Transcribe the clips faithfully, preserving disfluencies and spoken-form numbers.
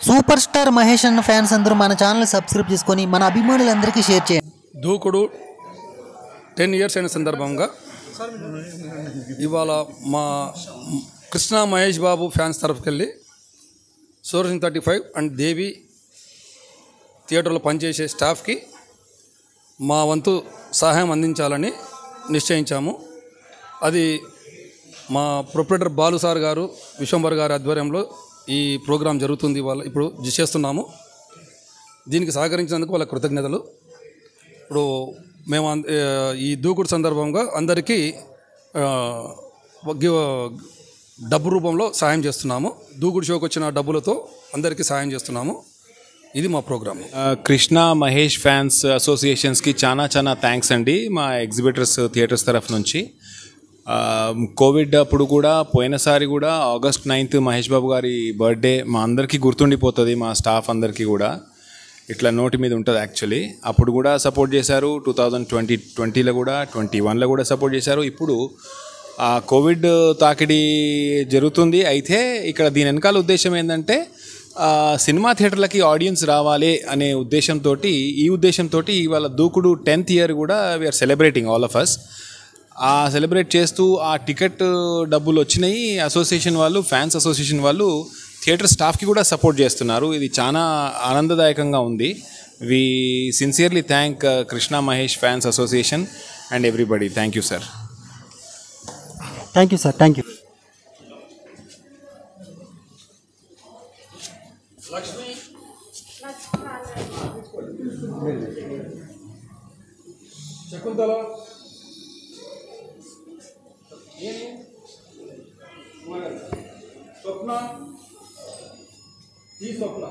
Super star Mahesh అన్న fans అందరూ మన ఛానల్ సబ్స్క్రైబ్ చేసుకొని మన అభిమానులందరికీ షేర్ చేయండి. దూకుడు టెన్ ఇయర్స్ అయిన సందర్భంగా ఇవాళ మా కృష్ణ మహేష్ బాబు ఫ్యాన్స్ తరఫుకెళ్ళి సోర్సింగ్ థర్టీ ఫైవ్ అండ్ దేవి థియేటర్లో పనిచేసే స్టాఫ్కి మా వంతు సహాయం అందించాలని నిశ్చయించాము. అది మా ప్రొపరేటర్ బాలు సార్ గారు, విశ్వంబర్ గారి ఆధ్వర్యంలో ఈ ప్రోగ్రాం జరుగుతుంది. వాళ్ళ ఇప్పుడు చేస్తున్నాము. దీనికి సహకరించినందుకు వాళ్ళ కృతజ్ఞతలు. ఇప్పుడు మేము ఈ దూకుడు సందర్భంగా అందరికీ డబ్బు రూపంలో సాయం చేస్తున్నాము. దూకుడు షోకి వచ్చిన డబ్బులతో అందరికీ సాయం చేస్తున్నాము. ఇది మా ప్రోగ్రామ్. కృష్ణ మహేష్ ఫ్యాన్స్ అసోసియేషన్స్కి చాలా చాలా థ్యాంక్స్ అండి. మా ఎగ్జిబిటర్స్ థియేటర్స్ తరఫు నుంచి కోవిడ్ అప్పుడు కూడా, పోయినసారి కూడా ఆగస్ట్ నైన్త్ మహేష్ బాబు గారి బర్త్డే మా అందరికీ గుర్తుండిపోతుంది. మా స్టాఫ్ అందరికీ కూడా ఇట్లా నోటి మీద ఉంటుంది. యాక్చువల్లీ అప్పుడు కూడా సపోర్ట్ చేశారు. టూ థౌజండ్ ట్వంటీ ట్వంటీలో కూడా, ట్వంటీ వన్లో కూడా సపోర్ట్ చేశారు. ఇప్పుడు ఆ కోవిడ్ తాకిడి జరుగుతుంది. అయితే ఇక్కడ దీని వెనకాల ఉద్దేశం ఏంటంటే సినిమా థియేటర్లకి ఆడియన్స్ రావాలి అనే ఉద్దేశంతో, ఈ ఉద్దేశంతో ఇవాళ దూకుడు టెన్త్ ఇయర్ కూడా we are celebrating all of us. ఆ సెలబ్రేట్ చేస్తూ ఆ టికెట్ డబ్బులు వచ్చినాయి. అసోసియేషన్ వాళ్ళు, ఫ్యాన్స్ అసోసియేషన్ వాళ్ళు థియేటర్ స్టాఫ్కి కూడా సపోర్ట్ చేస్తున్నారు. ఇది చాలా ఆనందదాయకంగా ఉంది. We sincerely thank Krishna Mahesh fans association and everybody. Thank you sir. Thank you sir. Thank you. Shakuntala Swapna ఈ స్వప్న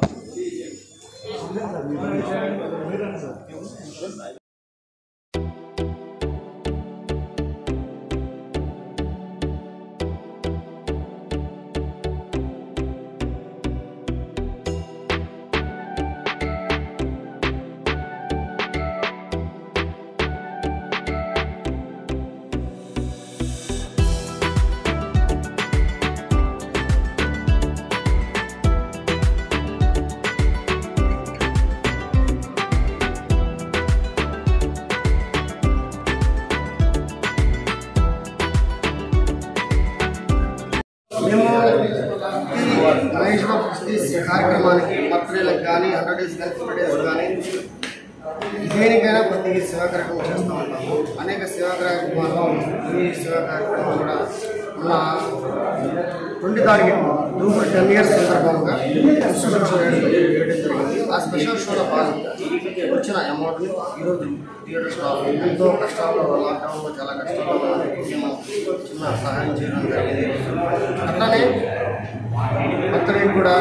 మేము మహేష్ బాబు కార్యక్రమానికి బర్త్డేలకు కానీ, హండ్రెడ్ డేస్ కానీ, ఫిఫ్టీ డేస్ కానీ దేనికైనా ప్రతి సేవా కార్యక్రమం చేస్తూ ఉంటాము. అనేక సేవా కార్యక్రమాలు, ఈ సేవా కార్యక్రమం కూడా మన ట్వంటీ తారీఖు దూకుడు టెన్ ఇయర్స్ సందర్భంగా స్పెషల్ షో వేయడం జరిగింది. ఆ స్పెషల్ షోలో భాగంగా వచ్చిన అమౌంట్ని ఈరోజు థియేటర్ స్టాఫ్ ఎంతో కష్టాల్లో, లాక్డౌన్లో చాలా కష్టాల్లో మేము చిన్న సహాయం చేయడం జరిగింది. అట్లానే బర్త్డే కూడా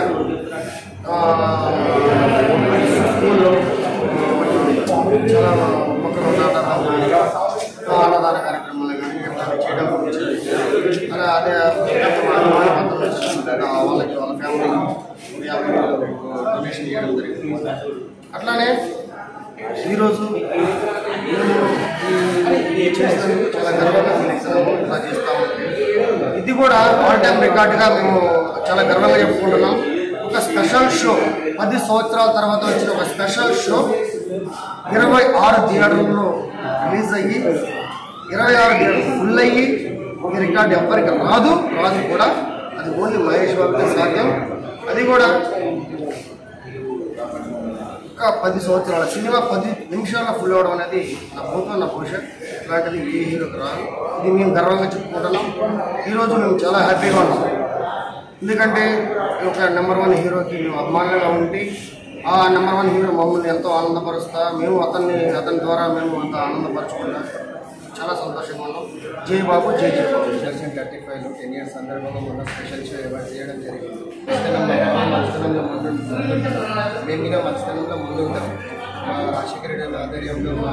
స్కూల్లో చాలా మొక్కలు నాటడం, అన్నదాన కార్యక్రమాలు కానీ ఇట్లా చేయడం అలా అదే వాళ్ళకి వాళ్ళ ఫ్యామిలీ యాభై డొనేషన్ చేయడం జరిగింది. అట్లానే ఈరోజు మేము చేసినందుకు చాలా గర్వంగా ఫీల్ అవుతున్నాము. ఇలా చేస్తామంటే ఇది కూడా ఆల్ టైమ్ రికార్డుగా మేము చాలా గర్వంగా చెప్పుకుంటున్నాం. ఒక స్పెషల్ షో, పది సంవత్సరాల తర్వాత వచ్చిన ఒక స్పెషల్ షో ఇరవై ఆరు థియేటర్లో రిలీజ్ అయ్యి, ఇరవై ఆరు థియేటర్లు ఫుల్ అయ్యి, ఒక రికార్డు ఎవ్వరికి రాదు రాదు కూడా. అది ఓన్లీ మహేష్ బాబుకే సాధ్యం. అది కూడా ఇంకా పది సంవత్సరాల సినిమా పది నిమిషాల్లో ఫుల్ అవ్వడం అనేది నా భూతం, నా భవిష్యత్. ఇలాంటిది ఏ హీరోకి రాదు. ఇది మేము గర్వంగా చెప్పుకుంటున్నాం. ఈరోజు మేము చాలా హ్యాపీగా ఉన్నాం. ఎందుకంటే ఒక నెంబర్ వన్ హీరోకి మేము అభిమానంగా ఉండి, ఆ నెంబర్ వన్ హీరో మమ్మల్ని ఎంతో ఆనందపరుస్తా, మేము అతన్ని అతని ద్వారా మేము అంత ఆనందపరచుకుంటాం. చాలా సంతోషంగా ఉన్నాం. జై బాబు, జై జై బాబు. సెక్షన్ థర్టీ ఫైవ్లో టెన్ ఇయర్స్ సందర్భంగా మొన్న స్పెషల్ షో చేయడం జరిగింది. మంచితనంలో మంచితనంలో ముందు మేము కూడా మంచితనంలో ముందు ఉంటాం. మా రాజశేఖర రెడ్డి ఆధ్వర్యంలో, మా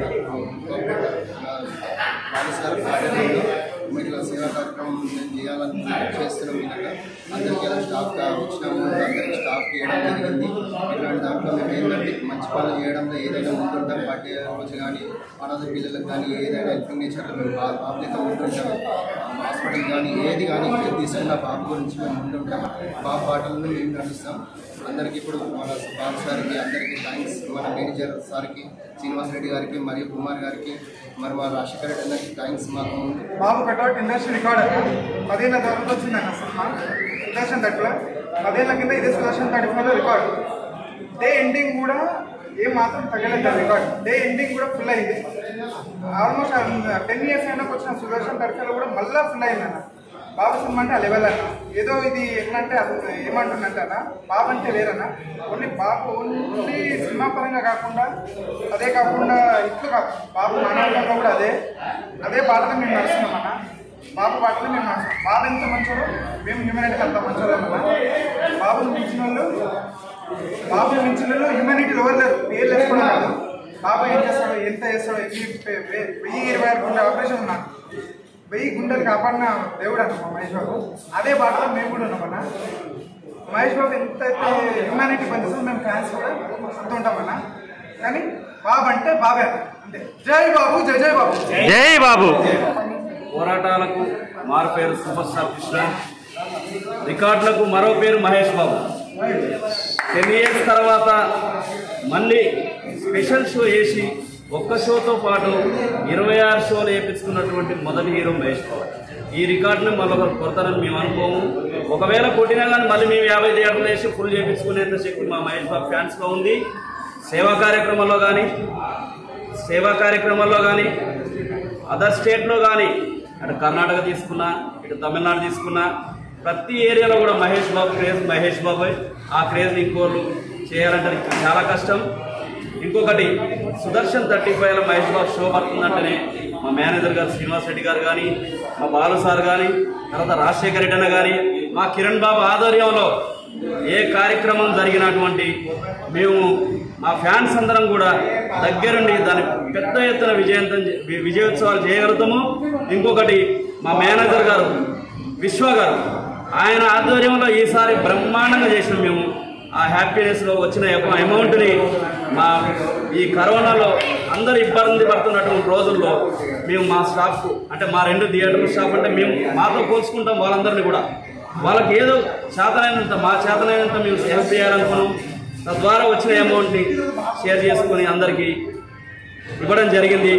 బాలసార్ ఆధ్వర్యంలో ఇట్లా సేవా కార్యక్రమం మేము చేయాలని చేస్తున్నాం. కనుక అందరికీ స్టాఫ్గా వచ్చినాము, అందరికీ స్టాఫ్ చేయడం జరిగింది. ఇట్లాంటి దాంట్లో మేము ఏంటంటే మంచి పనులు చేయడంలో ఏదైనా ముందుంటాం. పార్టీ రోజు కానీ అనాథ పిల్లలకు కానీ ఏదైనా హెల్పింగ్ నేచర్లో మేము బాబులతో ఉంటుంటాం. హాస్పిటల్ కానీ ఏది కానీ తీసుకున్న బాబు గురించి మేము ఉంటుంటాం. బాబు బాటలను మేము నడుస్తాం. అందరికీ ఇప్పుడు మన బాబు సార్కి అందరికీ థ్యాంక్స్. మన మేనేజర్ సార్కి శ్రీనివాస్ రెడ్డి గారికి మరియు కుమార్ గారికి మరి మా రాజశేఖర్ రెడ్డి అందరికీ థ్యాంక్స్. మాకు బాబు కట్అవుట్ ఇండస్ట్రీ రికార్డ్ పదేళ్ళ తర్వాత వచ్చిందన్న సినిమా సుదర్శన్ థర్టీలో. పదేళ్ల కింద ఇదే సుదర్శన్ థర్టీ ఫైవ్లో రికార్డు. డే ఎండింగ్ కూడా ఏం మాత్రం తగ్గలేదు రికార్డ్. డే ఎండింగ్ కూడా ఫుల్ అయింది. ఆల్మోస్ట్ టెన్ ఇయర్స్ అయినాక వచ్చిన సుదర్శన్ థర్టీ ఫైవ్లో కూడా మళ్ళీ ఫుల్ అయిందన్న. బాబు సినిమా అంటే ఆ లెవెల్ అన్న. ఏదో ఇది ఎట్లా అంటే అది ఏమంటుందంటే అన్న, బాబు అంటే వేరన్న. ఓన్లీ బాబు ఓన్లీ సినిమా పరంగా కాకుండా అదే కాకుండా ఇట్లు కాదు, బాబు మానవంలో కూడా అదే అదే బాటలో మేము నడుస్తున్నాం అన్న. బాబు బాటలో మేము నడుస్తున్నాం. బాబు ఎంత మంచోడో మేము హ్యూమానిటీకి అంత మంచోడు అన్న. బాబుని మించిన వాళ్ళు బాబుని మించిన వాళ్ళు హ్యూమానిటీలో ఎవరు లేరు. పేర్లు వేసుకోవడం కాదు, బాబు ఏం చేస్తాడో ఎంత చేస్తాడో వెయ్యి ఇరవై ఆరు గుండె ఆపరేషన్ ఉన్నాను. వెయ్యి గుండెలు కాపాడిన దేవుడు అన్న మా మహేష్ బాబు. అదే బాటలో మేము కూడా ఉన్నామన్నా. మహేష్ బాబు ఎంతైతే హ్యూమానిటీ పనిచేస్తుందో మేము ఫ్యాన్స్ కూడా ఉంటామన్నా. కానీ బాబు అంటే బాబే అంతే. జై బాబు, జై జై బాబు, జై బాబు. పోరాటాలకు మారు పేరు సూపర్ స్టార్ కృష్ణ, రికార్డులకు మరో పేరు మహేష్ బాబు. టెన్ ఇయర్స్ తర్వాత మళ్ళీ స్పెషల్ షో వేసి ఒక్క షోతో పాటు ఇరవై ఆరు షోలు వేయించుకున్నటువంటి మొదటి హీరో మహేష్ బాబు. ఈ రికార్డుని మళ్ళీ ఒకరు కొడతారని మేము అనుకోము. ఒకవేళ కొట్టినా కానీ మళ్ళీ మేము యాభై థియేటర్లు వేసి ఫుల్ చేయించుకునేంత శక్తి మా మహేష్ బాబు ఫ్యాన్స్లో ఉంది. సేవా కార్యక్రమాల్లో కానీ సేవా కార్యక్రమాల్లో కానీ అదర్ స్టేట్లో కానీ అటు కర్ణాటక తీసుకున్నా ఇటు తమిళనాడు తీసుకున్నా ప్రతి ఏరియాలో కూడా మహేష్ బాబు క్రేజ్ మహేష్ బాబు. ఆ క్రేజ్ ఇంకోళ్ళు చేయాలంటే చాలా కష్టం. ఇంకొకటి సుదర్శన్ థర్టీ ఫైవ్లో మహేష్ బాబు షో పడుతుందంటేనే మా మేనేజర్ గారు శ్రీనివాస్ రెడ్డి గారు కానీ, మా బాలు సార్ కానీ, తర్వాత రాజశేఖర్ రెడ్డి అన్న కానీ, మా కిరణ్ బాబు ఆధ్వర్యంలో ఏ కార్యక్రమం జరిగినటువంటి మేము మా ఫ్యాన్స్ అందరం కూడా దగ్గరుండి దాన్ని పెద్ద ఎత్తున విజయవంతం విజయోత్సవాలు చేయగలుగుతాము. ఇంకొకటి మా మేనేజర్ గారు విశ్వ గారు, ఆయన ఆధ్వర్యంలో ఈసారి బ్రహ్మాండంగా చేసినాం మేము. ఆ హ్యాపీనెస్లో వచ్చిన అమౌంట్ని మా ఈ కరోనాలో అందరు ఇబ్బంది పడుతున్నటువంటి రోజుల్లో మేము మా స్టాఫ్కు అంటే మా రెండు థియేటర్ స్టాఫ్ అంటే మేము మాతో పోల్చుకుంటాం వాళ్ళందరినీ కూడా. వాళ్ళకి ఏదో చేతనైనంత మా చేతనైనంత మేము హెల్ప్ చేయాలనుకున్నాం. తద్వారా వచ్చిన అమౌంట్ని షేర్ చేసుకొని అందరికీ ఇవ్వడం జరిగింది.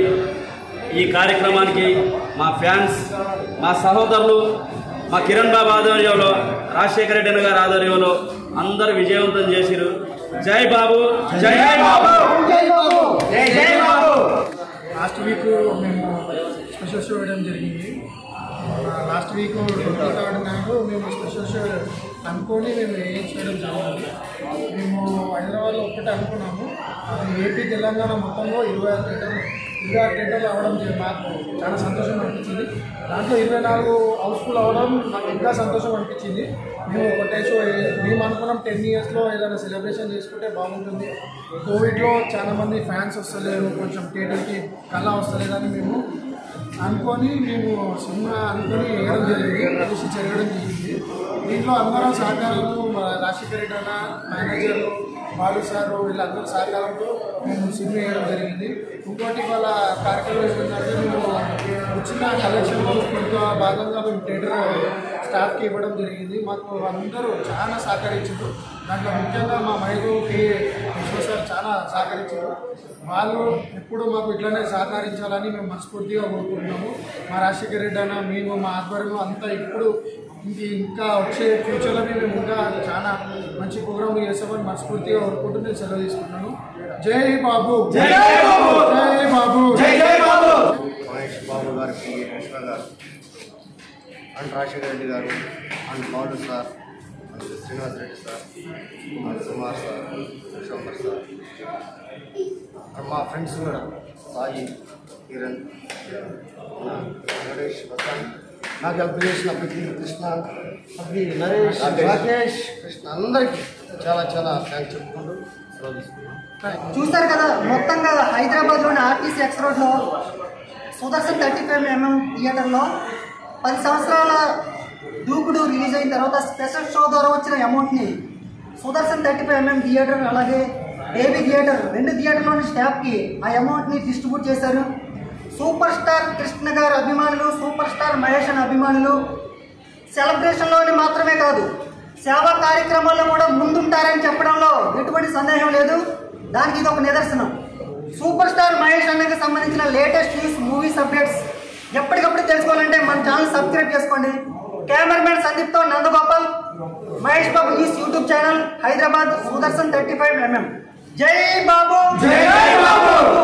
ఈ కార్యక్రమానికి మా ఫ్యాన్స్, మా సహోదరులు, మా కిరణ్ బాబు ఆధ్వర్యంలో, రాజశేఖర రెడ్డి గారి ఆధ్వర్యంలో అందరూ విజయవంతం చేసిరు. జై బాబు, జై బాబు, జై బాబు, జై జై బాబు. లాస్ట్ వీక్ మేము స్పెషల్ షో వేయడం జరిగింది. లాస్ట్ వీక్ ట్వంటీ థర్డ్ నాడు మేము స్పెషల్ షో అనుకొని మేము వేయించడం జరిగింది. మేము హైదరాబాద్లో ఒక్కటే అనుకున్నాము. అది ఏపీ తెలంగాణ మొత్తంలో ఇరవై ఆరు థియేటర్లు ఇరవై ఆరు థియేటర్లు అవ్వడం మాకు చాలా సంతోషం అనిపించింది. దాంట్లో ఇరవై నాలుగు హౌస్ఫుల్ అవ్వడం నాకు ఇంకా సంతోషం అనిపించింది. మేము ఒకటే షో మేము అనుకున్నాం టెన్ ఇయర్స్లో ఏదైనా సెలబ్రేషన్ చేసుకుంటే బాగుంటుంది. కోవిడ్లో చాలామంది ఫ్యాన్స్ వస్తలేరు, కొంచెం థియేటర్కి కళ వస్తలేదని మేము అనుకొని మేము సినిమా అనుకొని వేయడం జరిగింది, కలిసి జరగడం జరిగింది. దీంట్లో అందరం సహకారాలు రాజశేఖర్ రెడ్డి అన్న, మేనేజర్లు, బాలు సార్ వీళ్ళందరూ సహకారంతో మేము సినిమా వేయడం జరిగింది. ఇంకోటి వాళ్ళ కార్యక్రమం ఏంటంటే మేము వచ్చిన కలెక్షన్లో కొంత భాగంగా మేము థియేటర్ స్టాఫ్కి ఇవ్వడం జరిగింది. మాకు అందరూ చాలా సహకరించారు. దాంట్లో ముఖ్యంగా మా మైలు కే విశ్వ సార్ చాలా సహకరించారు. వాళ్ళు ఎప్పుడు మాకు ఇట్లనే సహకరించాలని మేము మనస్ఫూర్తిగా కోరుకుంటున్నాము. మా రాజశేఖర్ రెడ్డి అన్న, మేము మా ఆధ్వర్యంలో అంతా ఇప్పుడు ఇంక ఇంకా వచ్చే ఫ్యూచర్లో మేము ఇంకా చాలా మంచి ప్రోగ్రాంలు చేస్తామని మనస్ఫూర్తిగా కోరుకుంటూ నేను సెలవు తీసుకుంటున్నాను. జై బాబు, జై బాబు, జై బాబు, జై జై బాబు. మహేష్ బాబు గారికి విశ్వ గారు and Rajasekhara Reddy garu and Balu sir and Srinivas Reddy sir and Kumar sir, Shekar sir and మా ఫ్రెండ్స్ కూడా సాయి, కిరణ్, నరేష్, వసంత్, నాకు హెల్ప్ చేసిన ప్రతి కృష్ణ, ప్రతి నరేష్, రాకేష్, కృష్ణ అందరికీ చాలా చాలా థ్యాంక్స్ చెప్పుకుంటూ సెలవు తీసుకున్నాం. చూస్తారు కదా, మొత్తంగా హైదరాబాద్లోని ఆర్టీసీ ఎక్స్ రోడ్లో సుదర్శన్ థర్టీ ఫైవ్ ఎంఎం థియేటర్లో పది సంవత్సరాల దూకుడు రిలీజ్ అయిన తర్వాత స్పెషల్ షో ద్వారా వచ్చిన అమౌంట్ని Sudarshan thirty five MM theatre అలాగే దేవి థియేటర్ రెండు థియేటర్లోని స్టాఫ్కి ఆ అమౌంట్ని డిస్ట్రిబ్యూట్ చేశారు. సూపర్ స్టార్ కృష్ణ గారు అభిమానులు, సూపర్ స్టార్ మహేష్ అన్న అభిమానులు సెలబ్రేషన్లోని మాత్రమే కాదు సేవా కార్యక్రమాల్లో కూడా ముందుంటారని చెప్పడంలో ఎటువంటి సందేహం లేదు. దానికి ఇది ఒక నిదర్శనం. సూపర్ స్టార్ మహేష్ అన్నకి సంబంధించిన లేటెస్ట్ న్యూస్, మూవీస్ అప్డేట్స్ ఎప్పటికప్పుడు తెలుసుకోవాలంటే మన ఛానల్ సబ్స్క్రైబ్ చేసుకోండి. కెమెరామెన్ సందీప్తో Nandagopal, Mahesh Babu news YouTube channel, Hyderabad, Sudarshan thirty five MM. జై బాబు, జై బాబు.